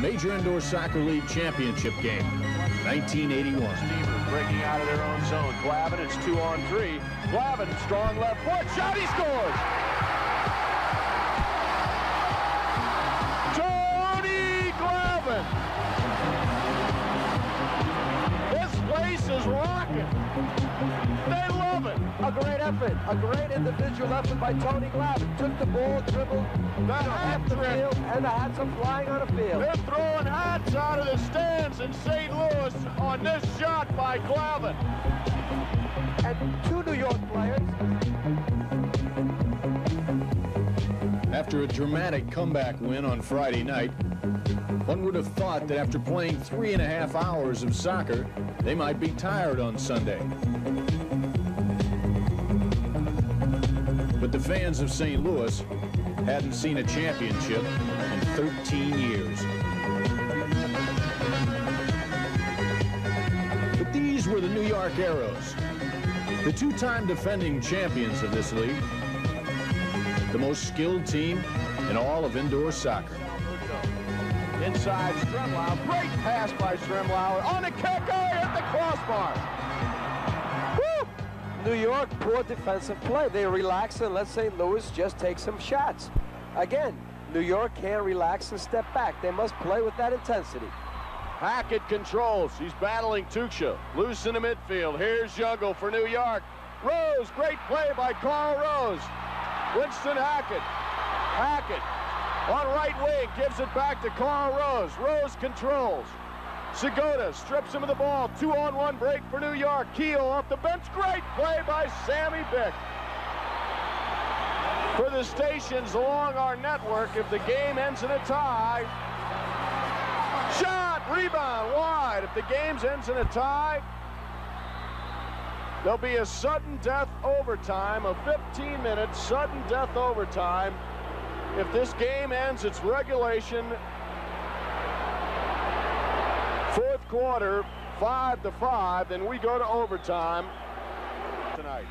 Major Indoor Soccer League Championship game, 1981. Steelers breaking out of their own zone. Glavin, it's 2-on-3. Glavin, strong left foot, shot, he scores! Tony Glavin! This place is rocking. They love it. A great effort, a great individual effort by Tony Glavin. Took the ball, dribbled, half the field, and the hats are flying on the field. They're throwing hats out of the stands in St. Louis on this shot by Glavin. And two New York players. After a dramatic comeback win on Friday night, one would have thought that after playing 3.5 hours of soccer, they might be tired on Sunday. But the fans of St. Louis hadn't seen a championship in 13 years. But these were the New York Arrows, the two-time defending champions of this league, the most skilled team in all of indoor soccer. Inside Stremlau, great pass by Stremlau. On the kick, hit the crossbar. Woo! New York, poor defensive play. They relax and let St. Louis just take some shots. Again, New York can't relax and step back. They must play with that intensity. Hackett controls. He's battling Tuchel. Loose in the midfield. Here's Jungle for New York. Rose, great play by Carl Rose. Winston Hackett. Hackett on right wing, gives it back to Carl Rose. Rose controls. Segota strips him of the ball. 2-on-1 break for New York. Keogh off the bench. Great play by Sammy Bick. For the stations along our network, if the game ends in a tie, shot, rebound, wide. If the game ends in a tie, there'll be a sudden death overtime, a 15-minute sudden death overtime. If this game ends its regulation, fourth quarter, 5-5, then we go to overtime tonight.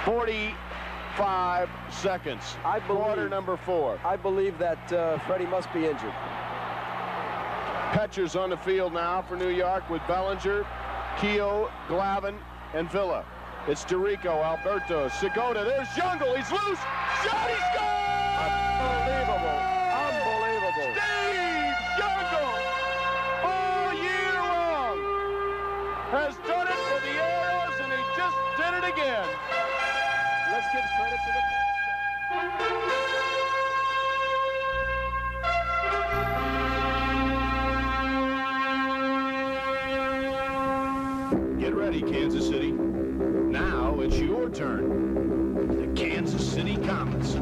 45 seconds. Quarter number 4. I believe that Freddie must be injured. Petcher's on the field now for New York with Bellinger, Keogh, Glavin, and Villa. It's DeRico, Alberto, Segota. There's Jungle. He's loose. Shot, he scores! Unbelievable. Unbelievable. Steve Jungle, all year long, has done it for the Arrows, and he just did it again. Let's give credit to the Get ready, Kansas City. Now it's your turn. The Kansas City Comets.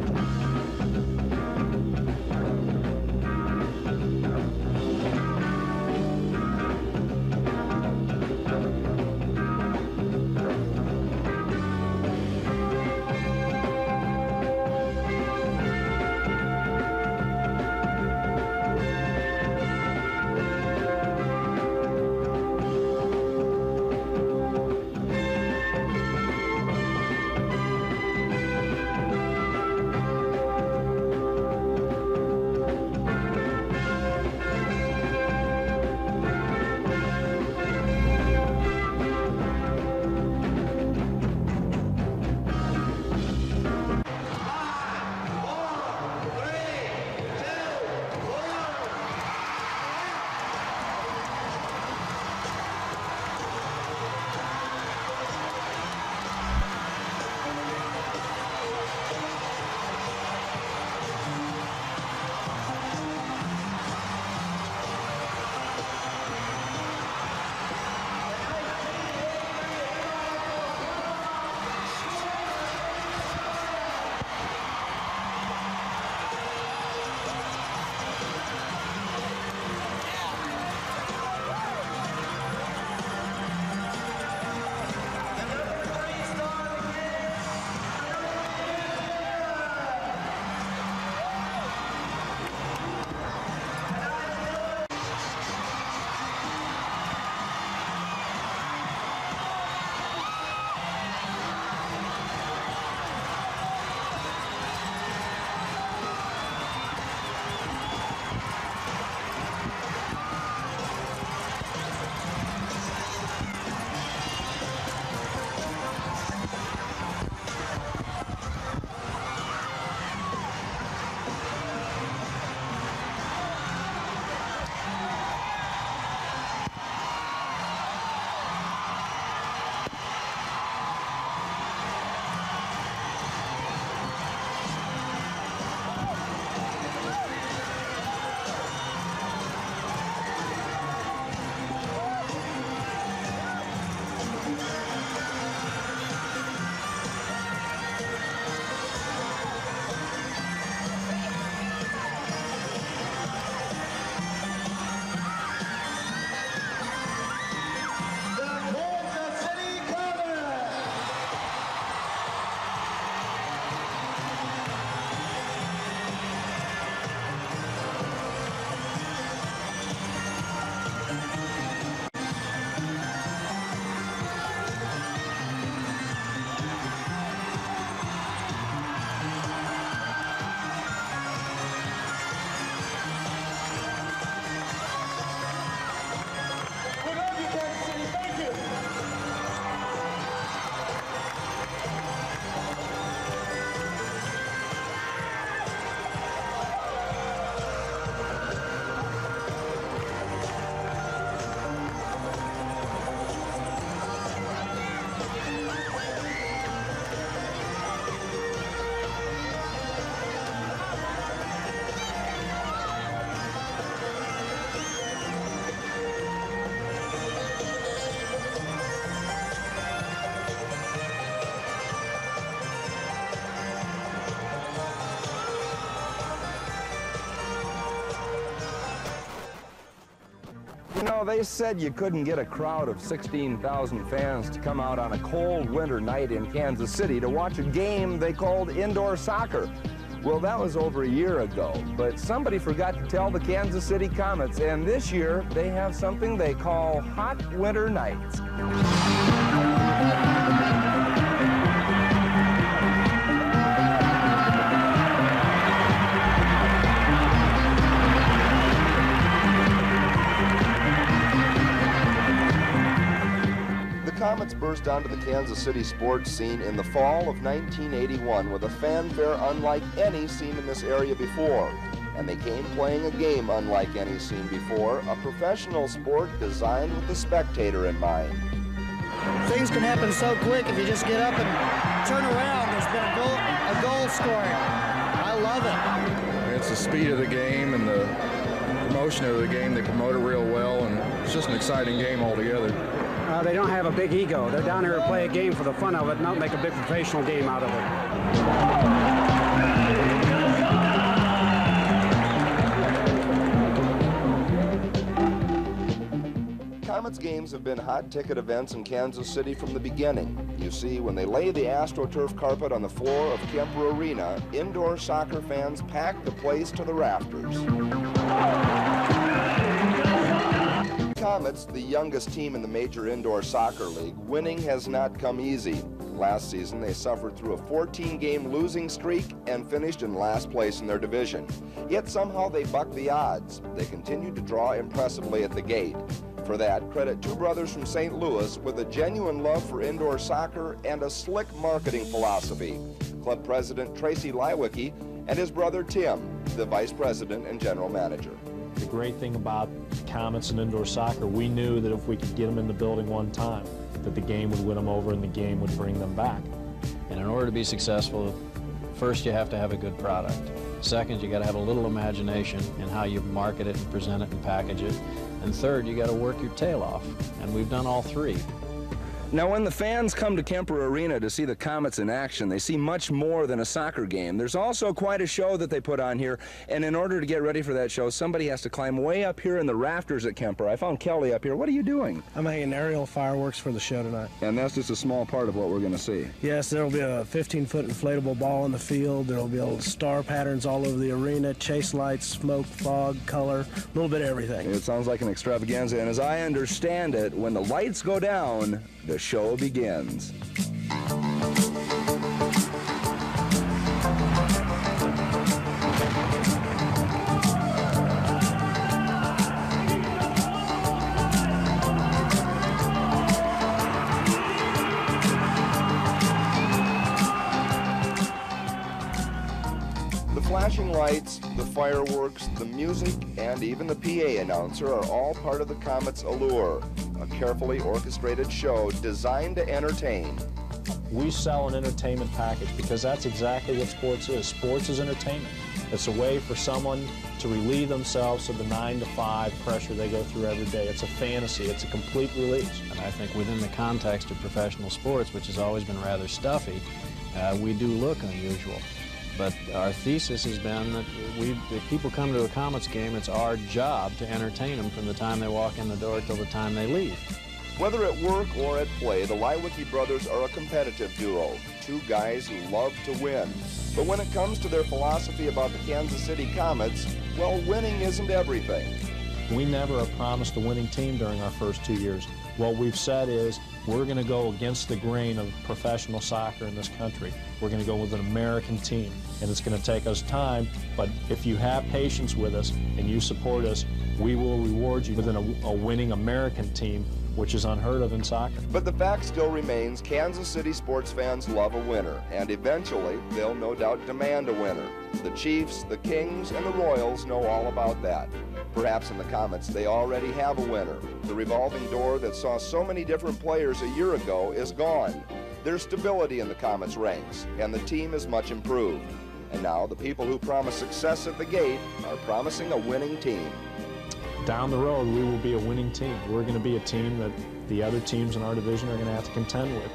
You know, they said you couldn't get a crowd of 16,000 fans to come out on a cold winter night in Kansas City to watch a game they called indoor soccer. Well, that was over a year ago, but somebody forgot to tell the Kansas City Comets, and this year they have something they call Hot Winter Nights. The Comets burst onto the Kansas City sports scene in the fall of 1981 with a fanfare unlike any seen in this area before. And they came playing a game unlike any seen before, a professional sport designed with the spectator in mind. Things can happen so quick if you just get up and turn around. There's been a goal scoring. I love it. It's the speed of the game and the promotion of the game. They promote it real well, and it's just an exciting game altogether. They don't have a big ego. They're down here to play a game for the fun of it, not make a big professional game out of it. Comets games have been hot ticket events in Kansas City from the beginning. You see, when they lay the AstroTurf carpet on the floor of Kemper Arena, indoor soccer fans pack the place to the rafters. Comets, the youngest team in the major indoor soccer league, winning has not come easy. Last season, they suffered through a 14-game losing streak and finished in last place in their division. Yet somehow they bucked the odds. They continued to draw impressively at the gate. For that, credit two brothers from St. Louis with a genuine love for indoor soccer and a slick marketing philosophy. Club president Tracy Leiweke and his brother Tim, the vice president and general manager. The great thing about Comets and indoor soccer, we knew that if we could get them in the building one time, that the game would win them over and the game would bring them back. And in order to be successful, first you have to have a good product. Second, you got to have a little imagination in how you market it and present it and package it. And third, you got to work your tail off. And we've done all three. Now, when the fans come to Kemper Arena to see the Comets in action, they see much more than a soccer game. There's also quite a show that they put on here, and in order to get ready for that show, somebody has to climb way up here in the rafters at Kemper. I found Kelly up here. What are you doing? I'm hanging aerial fireworks for the show tonight. And that's just a small part of what we're going to see. Yes, there will be a 15-foot inflatable ball in the field. There will be little star patterns all over the arena, chase lights, smoke, fog, color, a little bit of everything. It sounds like an extravaganza, and as I understand it, when the lights go down, the show begins. The flashing lights, the fireworks, the music, and even the PA announcer are all part of the Comets' allure. A carefully orchestrated show designed to entertain. We sell an entertainment package because that's exactly what sports is. Sports is entertainment. It's a way for someone to relieve themselves of the 9-to-5 pressure they go through every day. It's a fantasy. It's a complete release. And I think within the context of professional sports, which has always been rather stuffy, we do look unusual. But our thesis has been that if people come to a Comets game, it's our job to entertain them from the time they walk in the door till the time they leave. Whether at work or at play, the Leiweke brothers are a competitive duo, two guys who love to win. But when it comes to their philosophy about the Kansas City Comets, well, winning isn't everything. We never have promised a winning team during our first 2 years. What we've said is we're going to go against the grain of professional soccer in this country. We're going to go with an American team, and it's going to take us time, but if you have patience with us and you support us, we will reward you with a winning American team, which is unheard of in soccer. But the fact still remains, Kansas City sports fans love a winner, and eventually they'll no doubt demand a winner. The Chiefs, the Kings, and the Royals know all about that. Perhaps in the Comets they already have a winner. The revolving door that saw so many different players a year ago is gone. There's stability in the Comets' ranks, and the team is much improved. And now the people who promise success at the gate are promising a winning team. Down the road, we will be a winning team. We're going to be a team that the other teams in our division are going to have to contend with.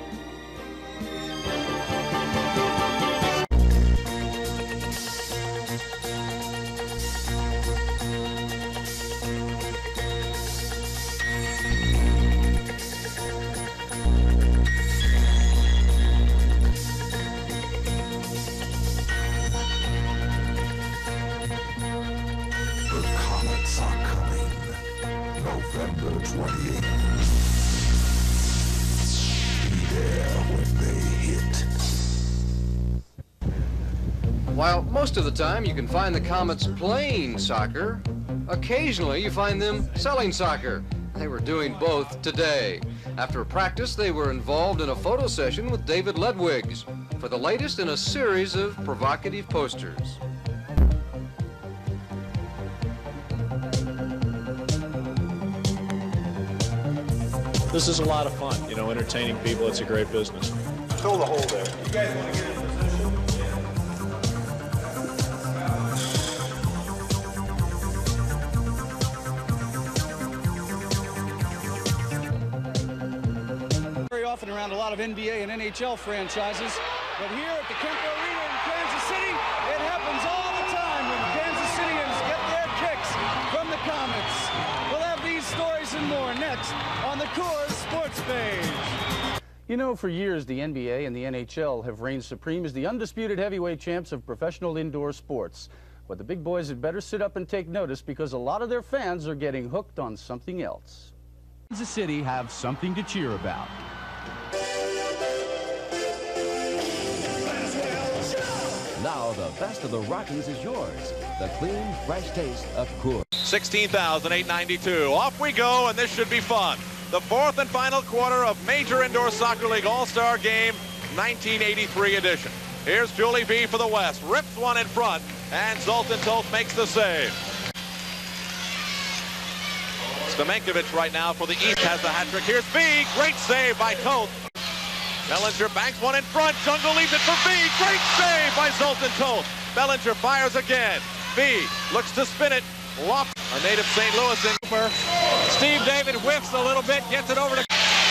November 28th. Be there when they hit. While most of the time you can find the Comets playing soccer, occasionally you find them selling soccer. They were doing both today. After practice, they were involved in a photo session with David Ledwiggs for the latest in a series of provocative posters. This is a lot of fun, you know, entertaining people. It's a great business. Fill the hole there. You guys want to get in position? Very often around a lot of NBA and NHL franchises, but here at the Kemper Arena in Kansas City, it happens all the time when Kansas Cityans get their kicks from the Comets. We'll have these stories and more next on the Coors Sports page. You know, for years, the NBA and the NHL have reigned supreme as the undisputed heavyweight champs of professional indoor sports. But the big boys had better sit up and take notice because a lot of their fans are getting hooked on something else. Kansas City have something to cheer about. Now the best of the Rockies is yours. The clean, fresh taste of Coors. 16,892. Off we go, and this should be fun. The fourth and final quarter of Major Indoor Soccer League All-Star Game 1983 edition. Here's Julie B for the West. Rips one in front, and Zoltan Toth makes the save. Stamenkovic right now for the East has the hat trick. Here's B. Great save by Toth. Bellinger banks one in front. Jungle leaves it for B. Great save by Zoltan Toth. Bellinger fires again. B looks to spin it. Lofts a native St. Louis in. Steve David whiffs a little bit, gets it over to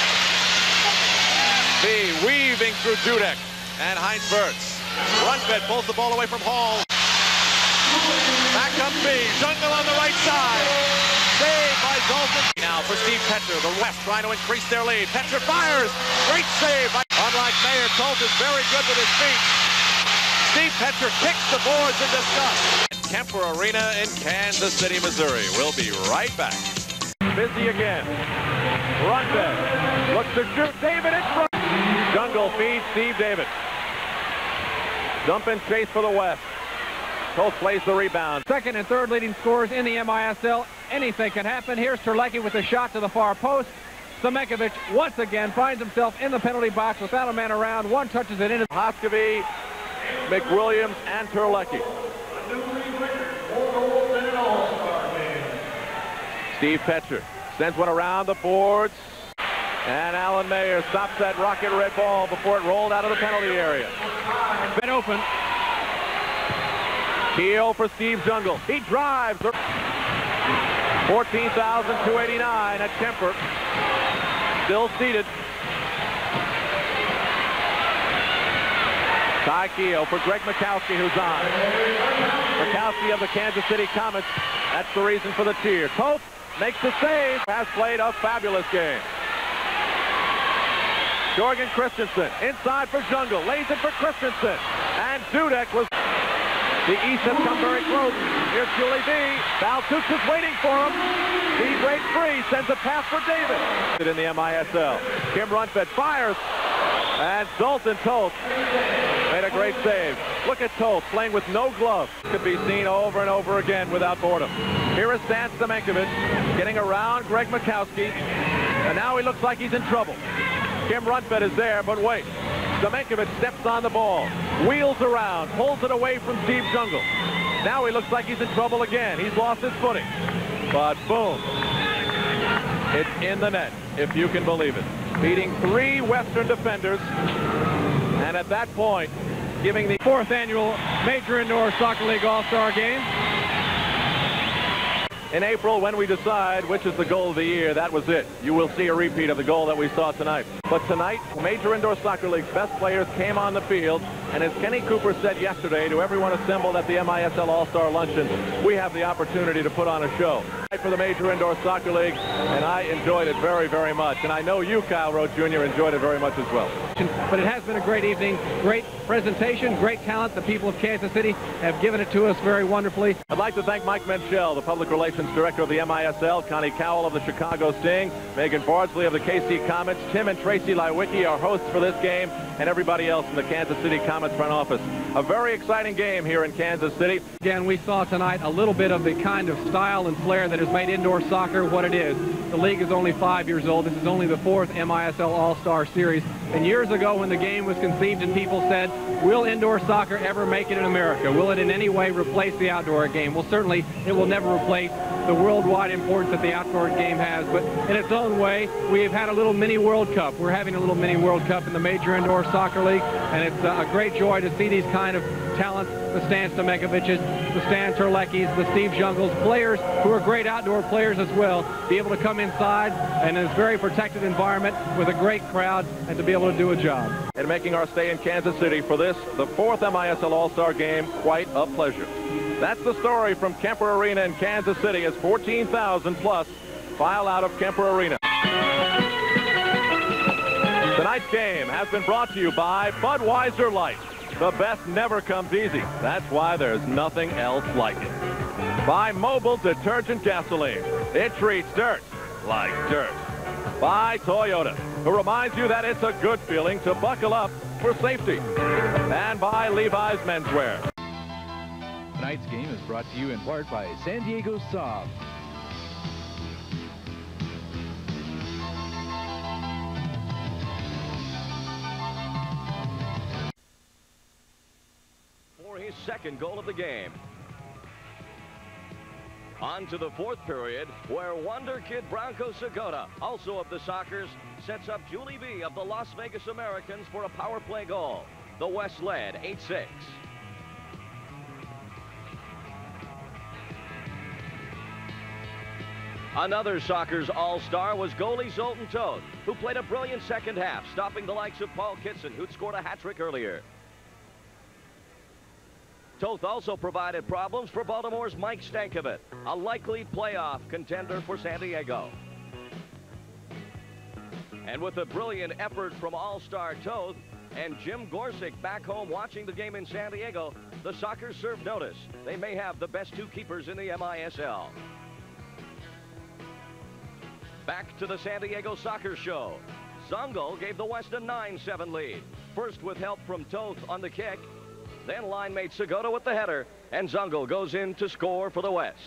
B, weaving through Dudek and Heinz Wirtz. Rundstedt pulls the ball away from Hall. Back up B. Jungle on the right side. Saved by Zoltan. Now for Steve Petcher, the West trying to increase their lead. Petcher fires. Great save. Unlike Mayer, Toth is very good with his feet. Steve Petcher kicks the boards in disgust. Kemper Arena in Kansas City, Missouri. We'll be right back. Busy again. Rundstedt looks to shoot. David in front. Jungle feeds Steve David. Dump and chase for the West. Toth plays the rebound. Second and third leading scorers in the MISL. Anything can happen. Here's Terlecki with a shot to the far post. Stamenkovic once again finds himself in the penalty box without a man around. One touches it into Hoskevy, McWilliams, and Terlecki. Steve Petcher sends one around the boards. And Alan Mayer stops that rocket red ball before it rolled out of the penalty area. Been open. Keel for Steve Jungle. He drives. 14,289 at Kemper. Still seated. Ty Keogh for Greg Mikowski, who's on. Mikowski of the Kansas City Comets. That's the reason for the cheer. Toth makes the save. Has played a fabulous game. Jorgen Christensen inside for Jungle. Lays it for Christensen. And Dudek was... The East has come very close. Here's Julie B. Baltux is waiting for him. He breaks free. Sends a pass for David. In the MISL. Kim Rundstedt fires. And Zoltan Toth made a great save. Look at Toth playing with no glove. Could be seen over and over again without boredom. Here is Stan Stamenkovic getting around Greg Mikowski. And now he looks like he's in trouble. Kim Rundstedt is there, but wait. Stamenkovic steps on the ball, wheels around, pulls it away from Steve Jungle. Now he looks like he's in trouble again. He's lost his footing. But boom. It's in the net, if you can believe it. Beating three Western defenders. And at that point, giving the fourth annual Major Indoor Soccer League All-Star Game. In April, when we decide which is the goal of the year, that was it. You will see a repeat of the goal that we saw tonight. But tonight, Major Indoor Soccer League's best players came on the field, and as Kenny Cooper said yesterday to everyone assembled at the MISL All-Star Luncheon, we have the opportunity to put on a show. For the Major Indoor Soccer League, and I enjoyed it very, very much. And I know you, Kyle Rowe Jr., enjoyed it very much as well. situation, but it has been a great evening, great presentation, great talent. The people of Kansas City have given it to us very wonderfully. I'd like to thank Mike Menchel, the Public Relations Director of the MISL, Connie Cowell of the Chicago Sting, Megan Bardsley of the KC Comets, Tim and Tracy Lywicki, our hosts for this game, and everybody else in the Kansas City Comets front office. A very exciting game here in Kansas City. Again, we saw tonight a little bit of the kind of style and flair that has made indoor soccer what it is. The league is only 5 years old. This is only the 4th MISL All-Star Series. And years ago when the game was conceived and people said, will indoor soccer ever make it in America? Will it in any way replace the outdoor game? Well, certainly it will never replace the worldwide importance that the outdoor game has. But in its own way, we have had a little mini World Cup. We're having a little mini World Cup in the Major Indoor Soccer League. And it's a great joy to see these kind of talents, the Stan Stomekoviches, the Stan Terleckis, the Steve Jungels, players who are great outdoor players as well, be able to come inside in a very protected environment with a great crowd and to be able to do a job. And making our stay in Kansas City for this, the 4th MISL All-Star Game, quite a pleasure. That's the story from Kemper Arena in Kansas City as 14,000 plus file out of Kemper Arena. Tonight's game has been brought to you by Budweiser Light. The best never comes easy. That's why there's nothing else like it. By Mobile Detergent Gasoline. It treats dirt like dirt. By Toyota, who reminds you that it's a good feeling to buckle up for safety. And by Levi's Menswear. Tonight's game is brought to you in part by San Diego Saab. For his second goal of the game. On to the 4th period, where Wonder Kid Branko Segota, also of the Sockers, sets up Julie B of the Las Vegas Americans for a power play goal. The West led 8-6. Another Sockers all-star was goalie Zoltan Toth, who played a brilliant second half, stopping the likes of Paul Kitson, who'd scored a hat-trick earlier. Toth also provided problems for Baltimore's Mike Stankovic, a likely playoff contender for San Diego. And with a brilliant effort from all-star Toth and Jim Gorsick back home watching the game in San Diego, the Sockers served notice. They may have the best 2 keepers in the MISL. Back to the San Diego Soccer Show. Zungel gave the West a 9-7 lead. First with help from Toth on the kick. Then line mate Segota with the header, and Zungel goes in to score for the West.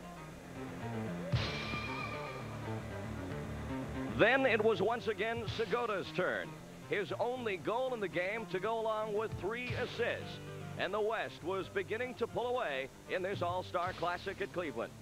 Then it was once again Segota's turn. His only goal in the game to go along with 3 assists. And the West was beginning to pull away in this All-Star Classic at Cleveland.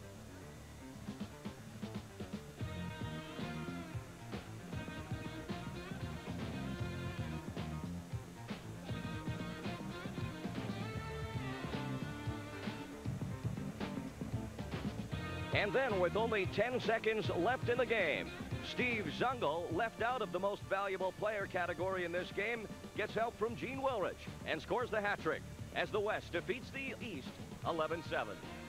And then with only 10 seconds left in the game, Steve Zungel, left out of the most valuable player category in this game, gets help from Gene Wilrich and scores the hat trick as the West defeats the East 11-7.